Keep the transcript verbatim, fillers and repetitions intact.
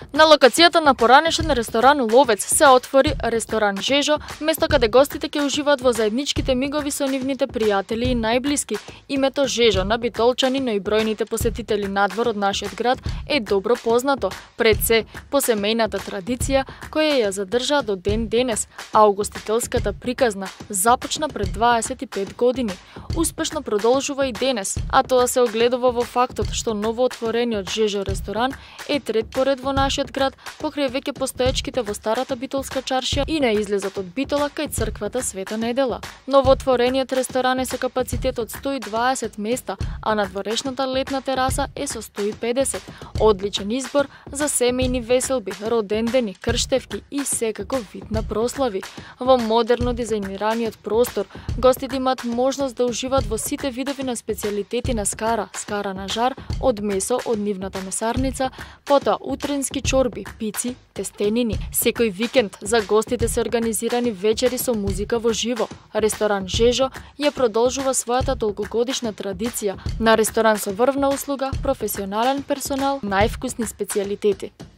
На локацијата на поранешен ресторан Ловец се отвори ресторан Жежо, место каде гостите ќе уживаат во заедничките мигови со нивните пријатели и најблиски. Името Жежо на битолчани, но и бројните посетители надвор од нашиот град е добро познато, пред се по семејната традиција која ја задржаа до ден денес, а угостителската приказна започна пред дваесет и пет години. Успешно продолжува и денес, а тоа се огледува во фактот што новоотворениот Жежо ресторан е трет поред во нашиот град, покрај веќе постоечките во старата битолска чаршија и на излезот од Битола кај црквата Света Недела. Новоотворениот ресторан е со капацитет од сто и дваесет места, а надворешната летна тераса е со сто и педесет. Одличен избор за семејни веселби, родендени, крштевки и секако вид на прослави. Во модерно дизајнираниот простор, гостите имаат можност да уживаат во сите видови на специјалитети на скара, скара на жар, од месо од нивната месарница, потоа утренски чорби, пици, тестенини. Секој викенд за гостите се организирани вечери со музика во живо. Ресторан Жежо ја продолжува својата долгогодишна традиција на ресторан со врвна услуга, професионален персонал, највкусни специјалитети.